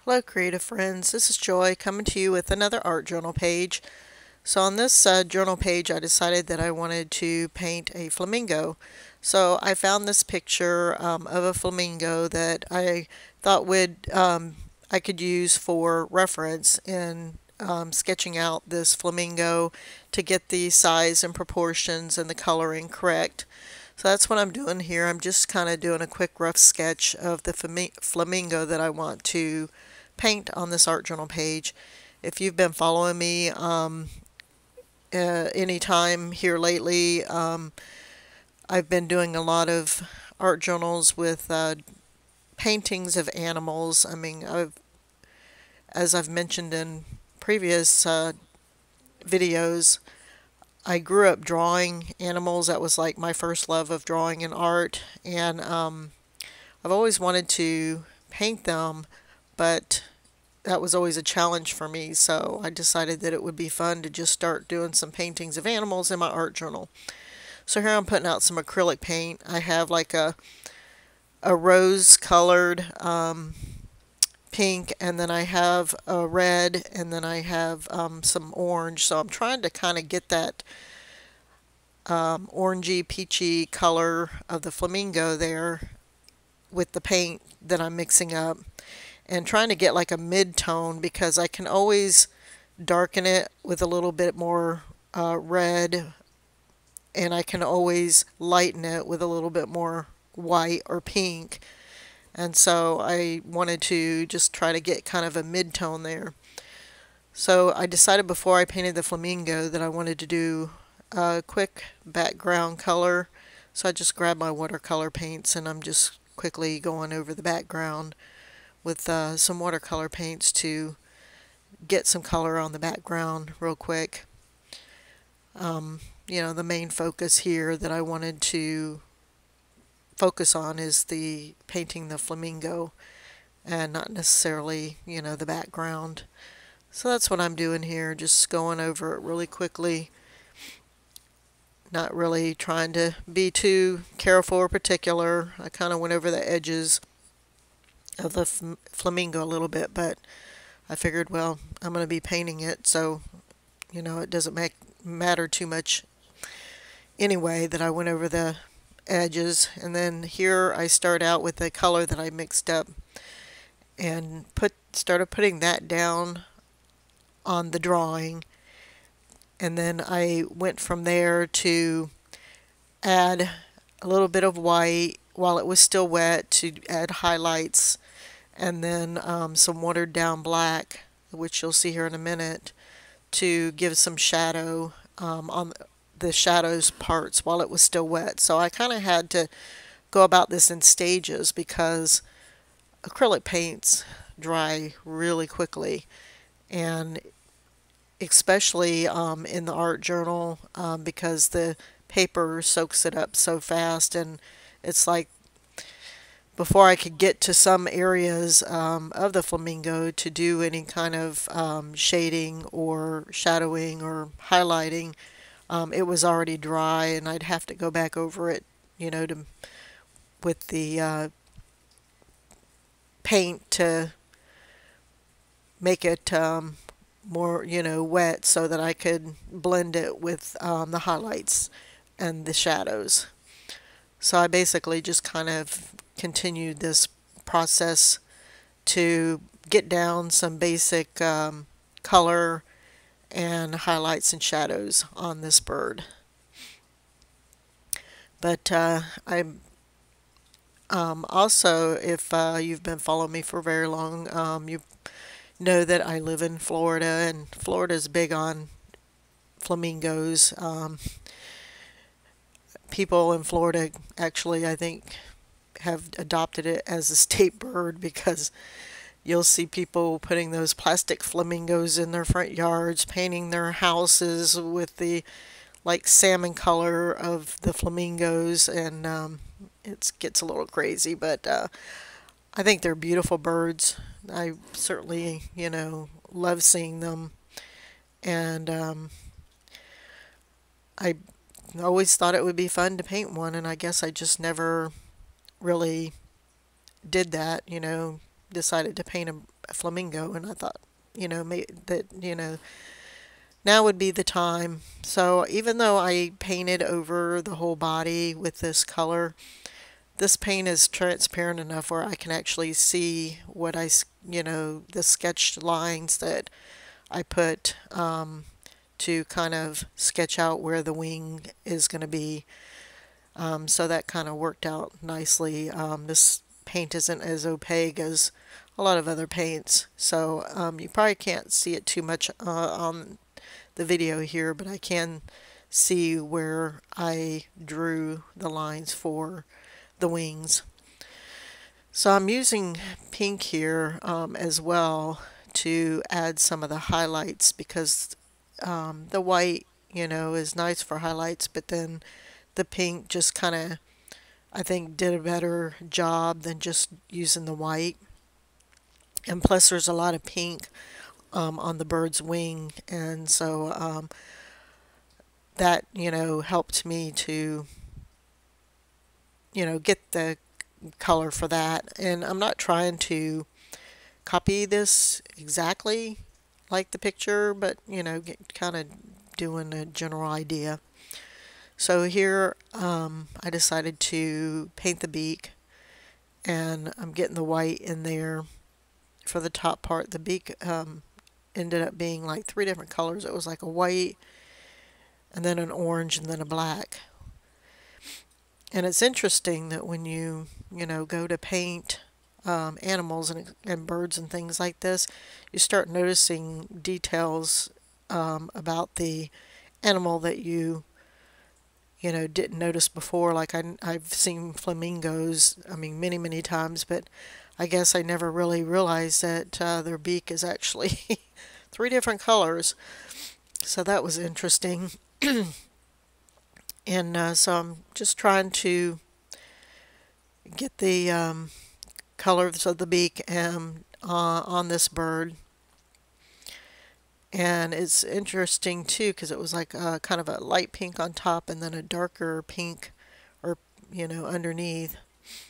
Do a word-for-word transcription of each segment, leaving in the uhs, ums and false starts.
Hello creative friends, this is Joy coming to you with another art journal page. So on this uh, journal page I decided that I wanted to paint a flamingo. So I found this picture um, of a flamingo that I thought would um, I could use for reference in um, sketching out this flamingo to get the size and proportions and the coloring correct. So that's what I'm doing here. I'm just kind of doing a quick rough sketch of the flamingo that I want to paint on this art journal page. If you've been following me um, uh, any time here lately, um, I've been doing a lot of art journals with uh, paintings of animals. I mean, I've, as I've mentioned in previous uh, videos, I grew up drawing animals. That was like my first love of drawing and art, and um, I've always wanted to paint them, but that was always a challenge for me, so I decided that it would be fun to just start doing some paintings of animals in my art journal. So here I'm putting out some acrylic paint. I have like a a rose colored um, pink, and then I have a red, and then I have um, some orange. So I'm trying to kind of get that um, orangey peachy color of the flamingo there with the paint that I'm mixing up, and trying to get like a mid-tone, because I can always darken it with a little bit more uh, red, and I can always lighten it with a little bit more white or pink. And so I wanted to just try to get kind of a mid-tone there. So I decided before I painted the flamingo that I wanted to do a quick background color. So I just grabbed my watercolor paints and I'm just quickly going over the background with uh, some watercolor paints to get some color on the background real quick. Um, you know, the main focus here that I wanted to focus on is the painting the flamingo and not necessarily, you know, the background. So that's what I'm doing here, just going over it really quickly. Not really trying to be too careful or particular. I kind of went over the edges of the flamingo a little bit, but I figured, well, I'm going to be painting it, so you know it doesn't make matter too much anyway that I went over the edges. And then here I start out with the color that I mixed up and put started putting that down on the drawing, and then I went from there to add a little bit of white while it was still wet to add highlights, and then um, some watered down black, which you'll see here in a minute, to give some shadow um, on the shadows parts while it was still wet. So I kind of had to go about this in stages because acrylic paints dry really quickly, and especially um, in the art journal um, because the paper soaks it up so fast, and it's like before I could get to some areas um, of the flamingo to do any kind of um, shading or shadowing or highlighting, um, it was already dry, and I'd have to go back over it, you know, to with the uh, paint to make it um, more, you know, wet so that I could blend it with um, the highlights and the shadows. So I basically just kind of continued this process to get down some basic um, color and highlights and shadows on this bird. But uh, I um, also, if uh, you've been following me for very long, um, you know that I live in Florida, and Florida is big on flamingos. Um, people in Florida actually, I think, have adopted it as a state bird, because you'll see people putting those plastic flamingos in their front yards, painting their houses with the like salmon color of the flamingos, and um, it gets a little crazy, but uh, I think they're beautiful birds. I certainly, you know, love seeing them, and um, I always thought it would be fun to paint one, and I guess I just never really did that, you know, decided to paint a, flamingo, and I thought, you know, may, that, you know, now would be the time. So even though I painted over the whole body with this color, this paint is transparent enough where I can actually see what I, you know, the sketched lines that I put um, to kind of sketch out where the wing is going to be. Um, so that kind of worked out nicely. Um, this paint isn't as opaque as a lot of other paints, so um, you probably can't see it too much uh, on the video here, but I can see where I drew the lines for the wings. So I'm using pink here um, as well to add some of the highlights, because um, the white, you know, is nice for highlights, but then the pink just kind of, I think, did a better job than just using the white. And plus there's a lot of pink um, on the bird's wing, and so um, that, you know, helped me to, you know, get the color for that. And I'm not trying to copy this exactly like the picture, but, you know, get, kind of doing a general idea. So here um, I decided to paint the beak, and I'm getting the white in there for the top part. The beak um, ended up being like three different colors. It was like a white, and then an orange, and then a black. And it's interesting that when you, you know, go to paint um, animals and, and birds and things like this, you start noticing details um, about the animal that you you know, didn't notice before. Like I, I've seen flamingos, I mean, many, many times, but I guess I never really realized that uh, their beak is actually three different colors. So that was interesting. And uh, so I'm just trying to get the um, colors of the beak um, uh, on this bird. And it's interesting too, because it was like uh, kind of a light pink on top and then a darker pink, or, you know, underneath.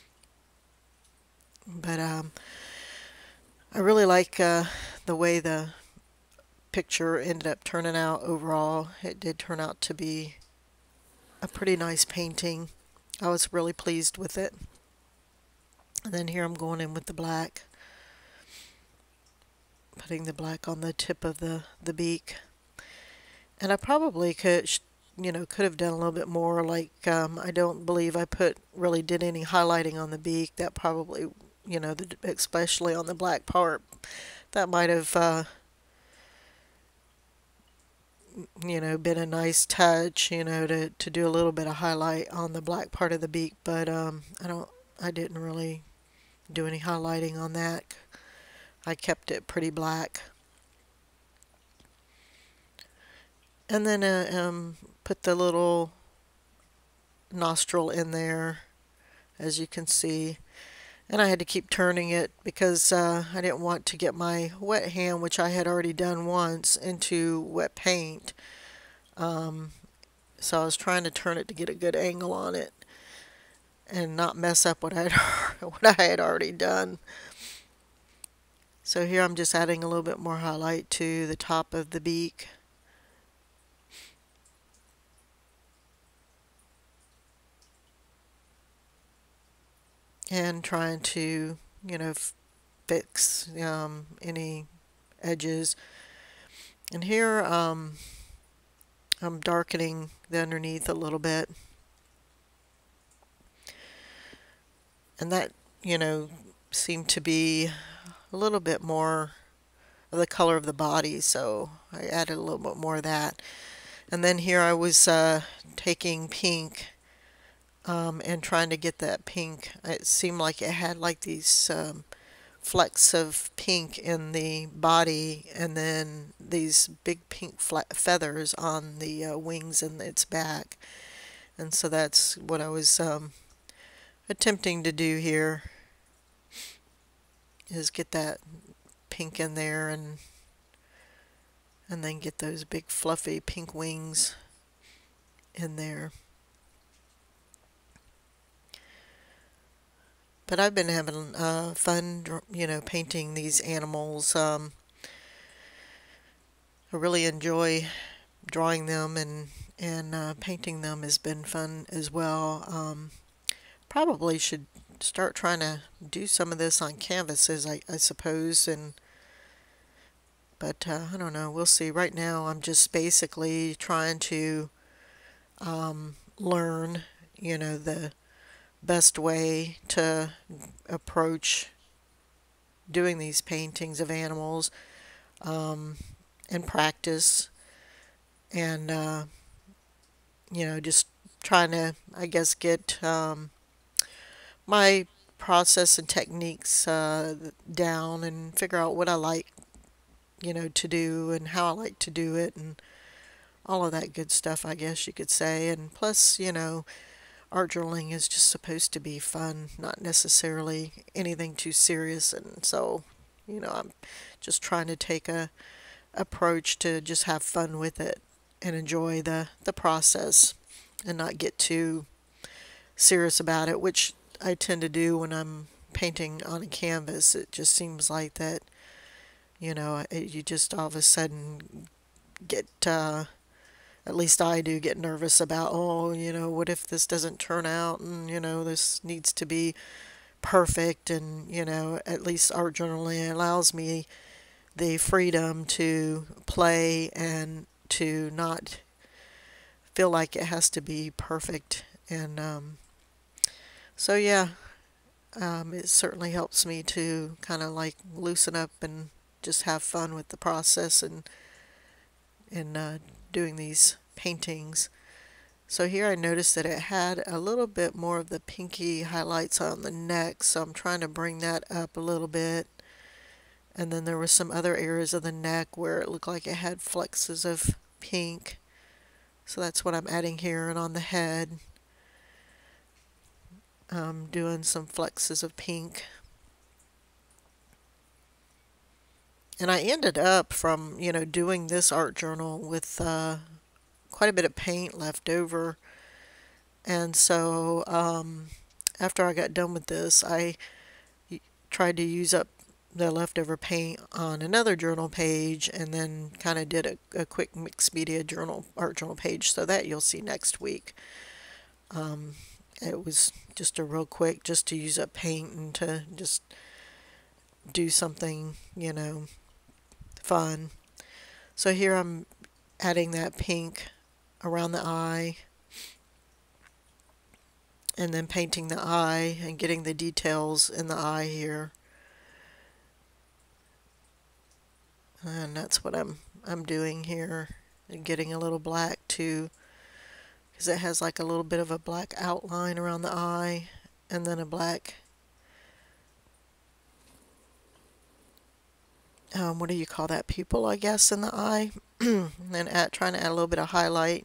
But um, I really like uh, the way the picture ended up turning out overall. It did turn out to be a pretty nice painting. I was really pleased with it. And then here I'm going in with the black, putting the black on the tip of the, the beak. And I probably could, you know, could have done a little bit more. Like, um, I don't believe I put, really did any highlighting on the beak. That probably, you know, the, especially on the black part, that might have, uh, you know, been a nice touch, you know, to, to do a little bit of highlight on the black part of the beak. But um, I don't, I didn't really do any highlighting on that. I kept it pretty black. And then uh, um, put the little nostril in there, as you can see. And I had to keep turning it because uh, I didn't want to get my wet hand, which I had already done once, into wet paint. Um, so I was trying to turn it to get a good angle on it and not mess up what I had, what I had already done. So here I'm just adding a little bit more highlight to the top of the beak. And trying to, you know, fix um, any edges. And here um, I'm darkening the underneath a little bit. And that, you know, seemed to be a little bit more of the color of the body, so I added a little bit more of that. And then here I was uh, taking pink um, and trying to get that pink. It seemed like it had like these um, flecks of pink in the body, and then these big pink feathers on the uh, wings and its back. And so that's what I was um, attempting to do here, is get that pink in there, and and then get those big fluffy pink wings in there. But I've been having uh, fun, you know, painting these animals. Um, I really enjoy drawing them, and and uh, painting them has been fun as well. Um, probably should start trying to do some of this on canvases, I, I suppose, and but uh, I don't know. We'll see. Right now, I'm just basically trying to um, learn, you know, the best way to approach doing these paintings of animals, um, and practice, and uh, you know, just trying to, I guess, get um, my process and techniques uh, down and figure out what I like, you know, to do and how I like to do it and all of that good stuff, I guess you could say. And plus, you know, art journaling is just supposed to be fun, not necessarily anything too serious. And so, you know, I'm just trying to take a approach to just have fun with it and enjoy the, the process and not get too serious about it, which I tend to do when I'm painting on a canvas. It just seems like that, you know, it, you just all of a sudden get, uh, at least I do get nervous about, oh, you know, what if this doesn't turn out, and, you know, this needs to be perfect. And, you know, at least art journaling allows me the freedom to play and to not feel like it has to be perfect. And um, so, yeah, um, it certainly helps me to kind of like loosen up and just have fun with the process and and uh, doing these paintings. So here I noticed that it had a little bit more of the pinky highlights on the neck, so I'm trying to bring that up a little bit. And then there were some other areas of the neck where it looked like it had flexes of pink. So that's what I'm adding here. And on the head, I'm doing some flexes of pink. And I ended up from, you know, doing this art journal with uh, quite a bit of paint left over. And so um, after I got done with this, I tried to use up the leftover paint on another journal page, and then kind of did a, a quick mixed media journal art journal page, so that you'll see next week. Um, it was just a real quick, just to use up paint and to just do something, you know, fun. So here I'm adding that pink around the eye, and then painting the eye and getting the details in the eye here. And that's what I'm I'm doing here, and getting a little black too, because it has like a little bit of a black outline around the eye, and then a black um, what do you call that, pupil, I guess, in the eye. And then add, trying to add a little bit of highlight.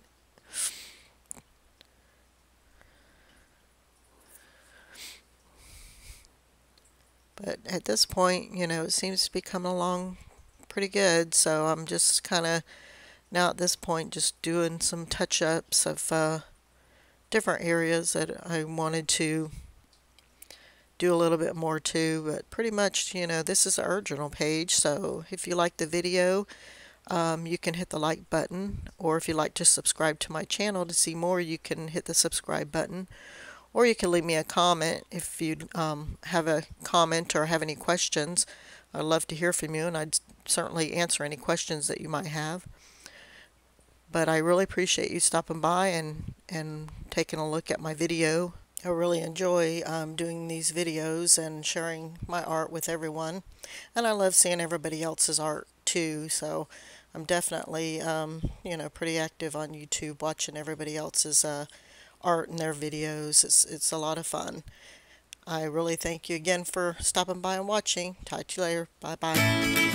But at this point, you know, it seems to be coming along pretty good, so I'm just kind of now at this point just doing some touch-ups of uh, different areas that I wanted to do a little bit more to. But pretty much, you know, this is the art journal page, so if you like the video, um, you can hit the like button, or if you'd like to subscribe to my channel to see more, you can hit the subscribe button. Or you can leave me a comment if you um, have a comment or have any questions. I'd love to hear from you, and I'd certainly answer any questions that you might have. But I really appreciate you stopping by and, and taking a look at my video. I really enjoy um, doing these videos and sharing my art with everyone. And I love seeing everybody else's art too. So I'm definitely, um, you know, pretty active on YouTube, watching everybody else's uh, art and their videos. It's, it's a lot of fun. I really thank you again for stopping by and watching. Talk to you later. Bye bye.